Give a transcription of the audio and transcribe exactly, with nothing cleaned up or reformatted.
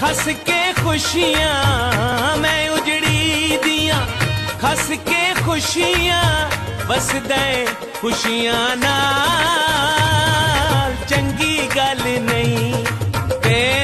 खस के खुशियां मैं उजड़ी दिया, खस के खुशियां वसदे खुशियां नाल, चंगी गल नहीं ते